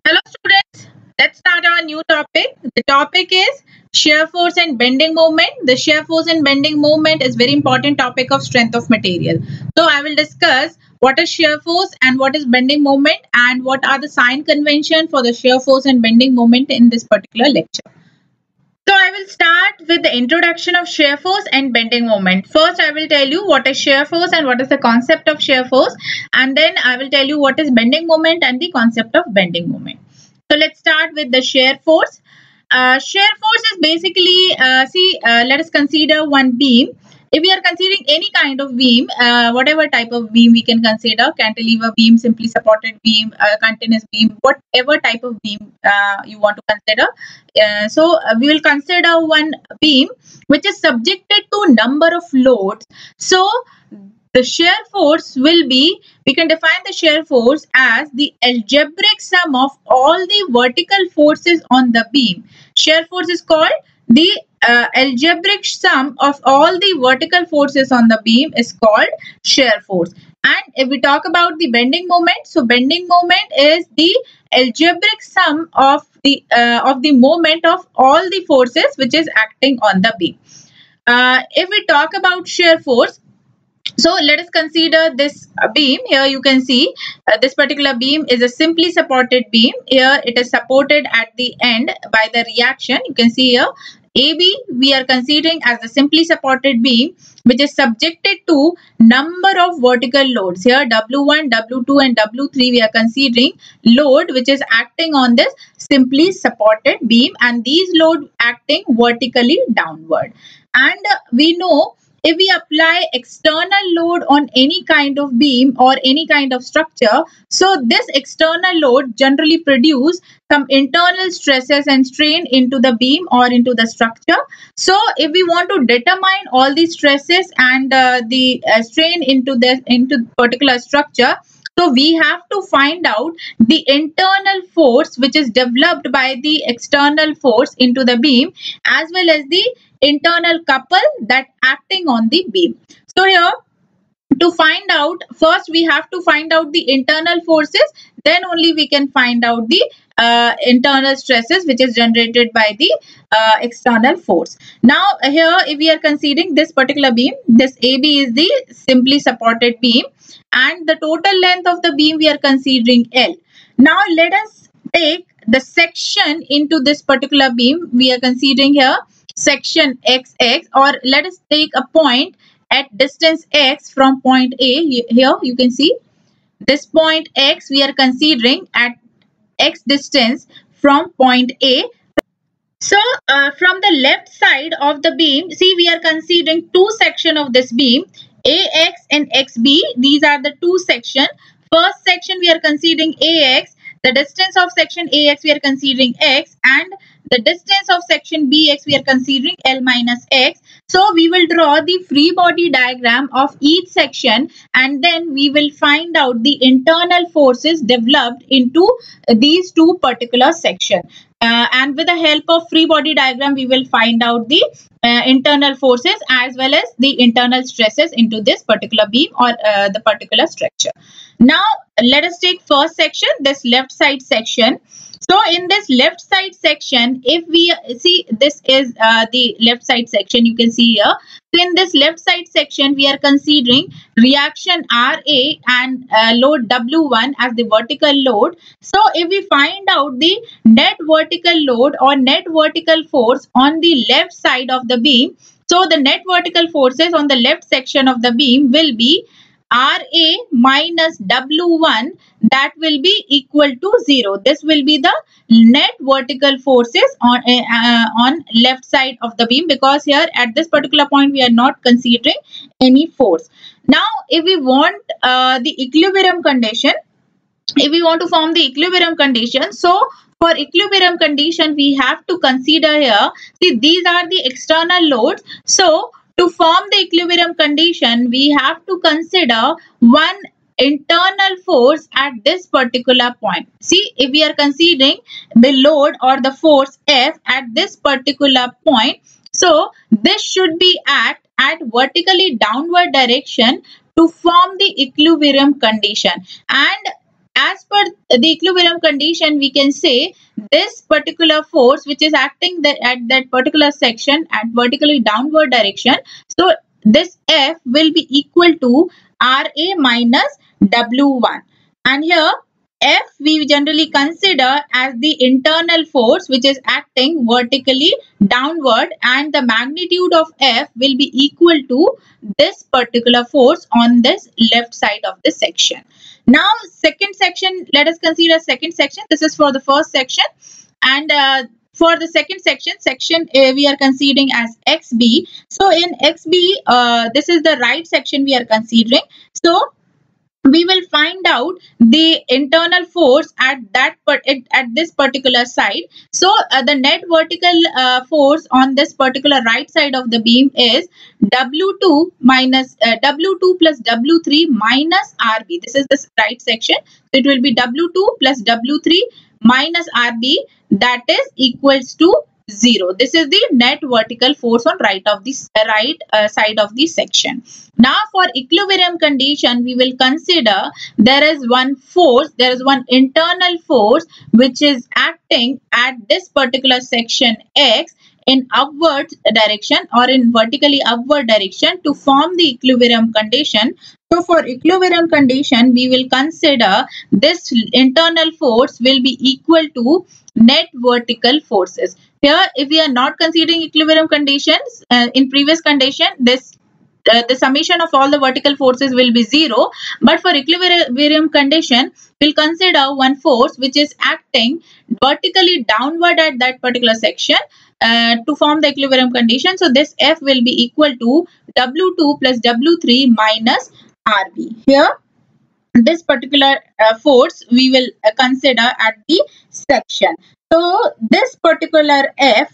Hello students, let's start our new topic. The topic is shear force and bending moment. The shear force and bending moment is very important topic of strength of material. So I will discuss what is shear force and what is bending moment and what are the sign convention for the shear force and bending moment in this particular lecture. So I will start with the introduction of shear force and bending moment. First, I will tell you what is shear force and what is the concept of shear force, and then I will tell you what is bending moment and the concept of bending moment. So let's start with the shear force. Shear force is basically, let us consider one beam. If we are considering any kind of beam, whatever type of beam we can consider, cantilever beam, simply supported beam, continuous beam, whatever type of beam you want to consider. We will consider one beam which is subjected to number of loads. So the shear force will be, we can define the shear force as the algebraic sum of all the vertical forces on the beam. Shear force is called the algebraic sum of all the vertical forces on the beam is called shear force. And if we talk about the bending moment, so bending moment is the algebraic sum of the moment of all the forces which is acting on the beam. If we talk about shear force, so let us consider this beam. Here you can see this particular beam is a simply supported beam. Here it is supported at the end by the reaction. You can see here AB we are considering as the simply supported beam which is subjected to number of vertical loads. Here W1, W2 and W3 we are considering load which is acting on this simply supported beam, and these load acting vertically downward. And we know if we apply external load on any kind of beam or any kind of structure, so this external load generally produce some internal stresses and strain into the beam or into the structure. So if we want to determine all these stresses and the strain into particular structure, so we have to find out the internal force which is developed by the external force into the beam, as well as the internal couple that acting on the beam. So here, to find out, first we have to find out the internal forces, then only we can find out the internal stresses which is generated by the external force. Now here if we are considering this particular beam, this AB is the simply supported beam and the total length of the beam we are considering L. Now let us take the section into this particular beam. We are considering here section XX, or let us take a point at distance X from point A. Here you can see this point X we are considering at X distance from point A. So from the left side of the beam, see we are considering two sections of this beam, AX and XB. These are the two sections. First section we are considering AX. The distance of section AX we are considering X, and the distance of section BX we are considering L minus X. So we will draw the free body diagram of each section, and then we will find out the internal forces developed into these two particular sections. And with the help of free body diagram, we will find out the internal forces as well as the internal stresses into this particular beam or the particular structure. Now let us take first section, this left side section. So in this left side section, if we see, this is the left side section, you can see here. So in this left side section, we are considering reaction RA and load W1 as the vertical load. So if we find out the net vertical load or net vertical force on the left side of the beam, so the net vertical forces on the left section of the beam will be RA minus W1, that will be equal to 0. This will be the net vertical forces on left side of the beam, because here at this particular point we are not considering any force. Now if we want the equilibrium condition, if we want to form the equilibrium condition, so for equilibrium condition we have to consider here, see these are the external loads. So to form the equilibrium condition, we have to consider one internal force at this particular point. See, if we are considering the load or the force F at this particular point, so this should be act at vertically downward direction to form the equilibrium condition. And as per the equilibrium condition, we can say this particular force which is acting at that particular section at vertically downward direction. So this F will be equal to RA minus W1. And here F we generally consider as the internal force which is acting vertically downward, and the magnitude of F will be equal to this particular force on this left side of the section. Now second section, let us consider second section. This is for the first section, and for the second section, section A we are considering as XB. So in XB, this is the right section we are considering. So we will find out the internal force at this particular side. So the net vertical force on this particular right side of the beam is W2 minus W2 plus W3 minus RB. This is the right section. So it will be W2 plus W3 minus RB, that is equals to 0. This is the net vertical force on right side of the section. Now for equilibrium condition, we will consider there is one internal force which is acting at this particular section X in upward direction or in vertically upward direction to form the equilibrium condition. So for equilibrium condition, we will consider this internal force will be equal to net vertical forces. Here, if we are not considering equilibrium conditions, in previous condition, the summation of all the vertical forces will be 0. But for equilibrium condition, we'll consider one force which is acting vertically downward at that particular section to form the equilibrium condition. So this F will be equal to W2 plus W3 minus RB. Here, this particular force we will consider at the section. So this particular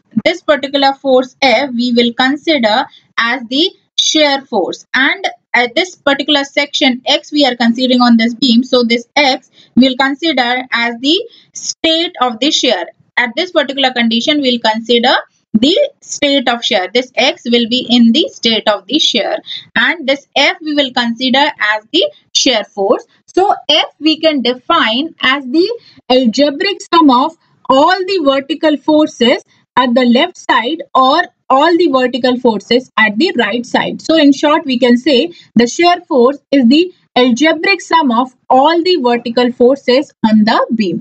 force F we will consider as the shear force, and at this particular section X we are considering on this beam. So this X we will consider as the state of the shear. At this particular condition we will consider the state of shear. This X will be in the state of the shear, and this F we will consider as the shear force. So F we can define as the algebraic sum of all the vertical forces at the left side or all the vertical forces at the right side. So in short, we can say the shear force is the algebraic sum of all the vertical forces on the beam.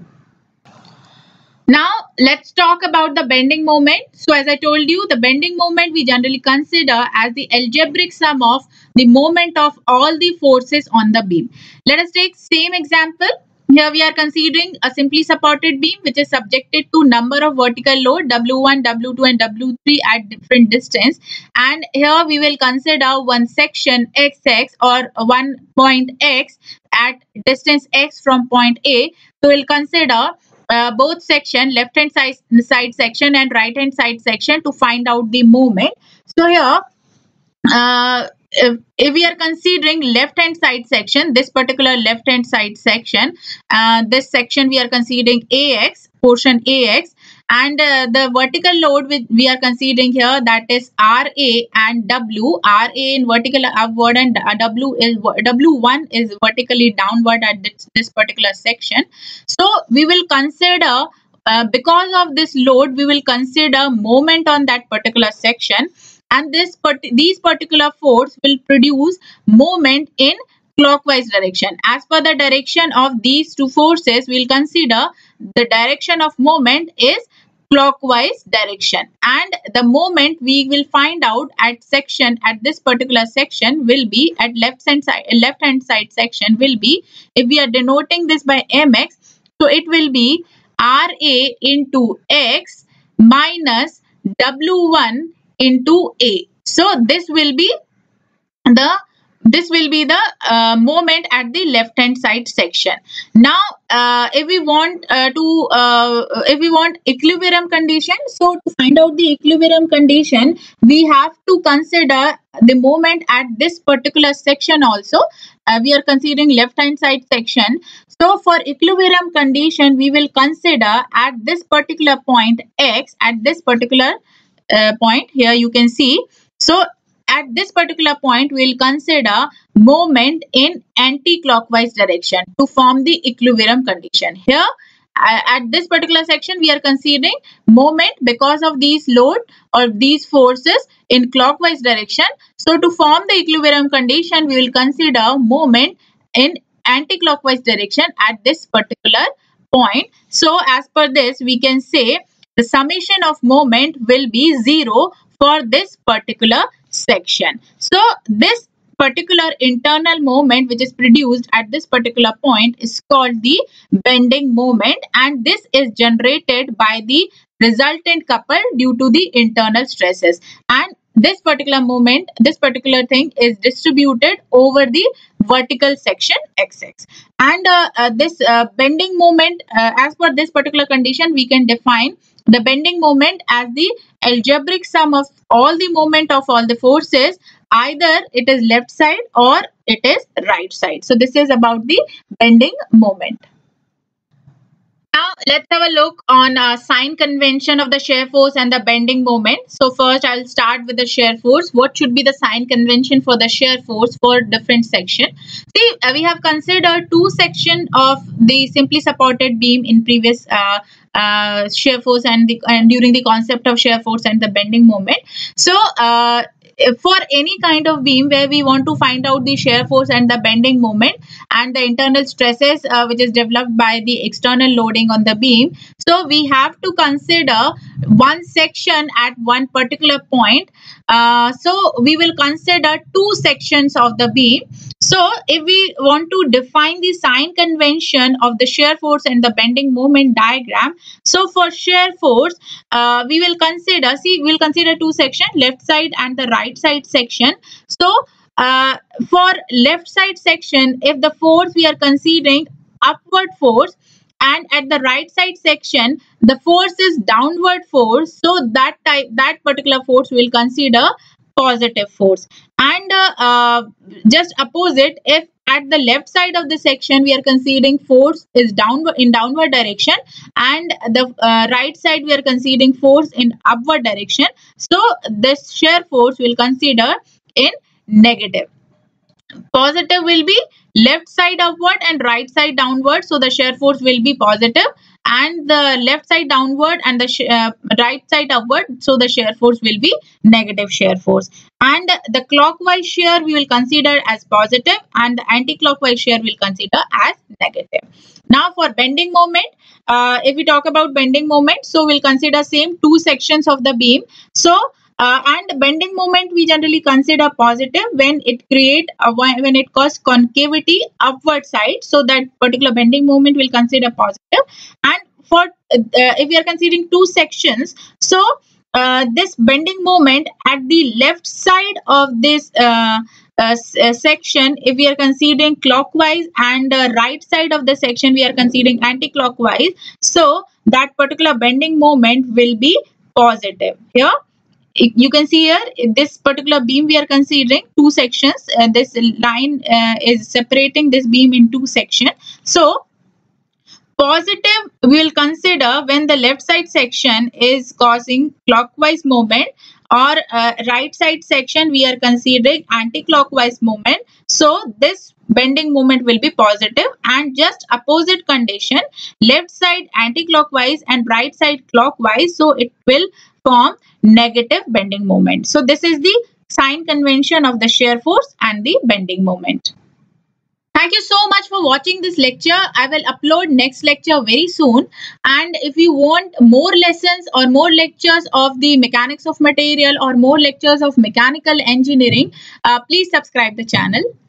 Now let's talk about the bending moment. So as I told you, the bending moment we generally consider as the algebraic sum of the moment of all the forces on the beam. Let us take same example. Here we are considering a simply supported beam which is subjected to number of vertical load W1, W2 and W3 at different distance, and here we will consider one section XX or one point X at distance X from point A. So we'll consider both section, left hand side section and right hand side section to find out the moment. So here if we are considering left hand side section, this particular left hand side section, this section we are considering AX, portion AX, and the vertical load we are considering here, that is RA and W. RA in vertical upward and W1 is vertically downward at this particular section. So we will consider because of this load, we will consider moment on that particular section, and these particular force will produce moment in clockwise direction. As per the direction of these two forces, we will consider the direction of moment is clockwise direction, and the moment we will find out at this particular section will be at left hand side section will be, if we are denoting this by mx, so it will be RA into X minus W1 into A. So this will be the moment at the left hand side section. Now if we want equilibrium condition, so to find out the equilibrium condition, we have to consider the moment at this particular section also. We are considering left hand side section. So for equilibrium condition, we will consider at this particular point X, at this particular point here you can see. So at this particular point, we will consider moment in anti-clockwise direction to form the equilibrium condition. Here, at this particular section, we are considering moment because of these load or these forces in clockwise direction. So, to form the equilibrium condition, we will consider moment in anti-clockwise direction at this particular point. So, as per this, we can say the summation of moment will be 0 for this particular section. So, this particular internal moment which is produced at this particular point is called the bending moment, and this is generated by the resultant couple due to the internal stresses, and this particular moment, this particular thing is distributed over the vertical section XX. And this bending moment, as per this particular condition, we can define the bending moment as the algebraic sum of all the moment of all the forces, either it is left side or it is right side. So this is about the bending moment. Now let's have a look on sign convention of the shear force and the bending moment. So first I'll start with the shear force. What should be the sign convention for the shear force for different section? See, we have considered two sections of the simply supported beam in previous shear force and during the concept of shear force and the bending moment. So for any kind of beam where we want to find out the shear force and the bending moment and the internal stresses which is developed by the external loading on the beam, so we have to consider one section at one particular point. So we will consider two sections of the beam. So if we want to define the sign convention of the shear force and the bending moment diagram, so for shear force, we will consider two sections, left side and the right side section. So for left side section, if the force we are considering upward force, and at the right side section the force is downward force, so that particular force we will consider positive force. And just opposite, if at the left side of the section we are considering force is downward direction, and the right side we are considering force in upward direction, so this shear force will consider in negative. Positive will be left side upward and right side downward, so the shear force will be positive, and the left side downward and the right side upward, so the shear force will be negative shear force. And the clockwise shear we will consider as positive, and the anti-clockwise shear we will consider as negative. Now for bending moment, if we talk about bending moment, so we'll consider same two sections of the beam. So and bending moment we generally consider positive when it causes concavity upward side, so that particular bending moment will consider positive. And for if we are considering two sections, so this bending moment at the left side of this section, if we are considering clockwise, and right side of the section we are considering anti-clockwise, so that particular bending moment will be positive. Here you can see here, in this particular beam we are considering two sections, and this line is separating this beam in two sections. So positive we will consider when the left side section is causing clockwise movement, or right side section we are considering anti-clockwise movement, so this bending moment will be positive. And just opposite condition, left side anti-clockwise and right side clockwise, so it will form negative bending moment. So this is the sign convention of the shear force and the bending moment. Thank you so much for watching this lecture. I will upload next lecture very soon. And if you want more lessons or more lectures of the mechanics of material or more lectures of mechanical engineering, please subscribe the channel.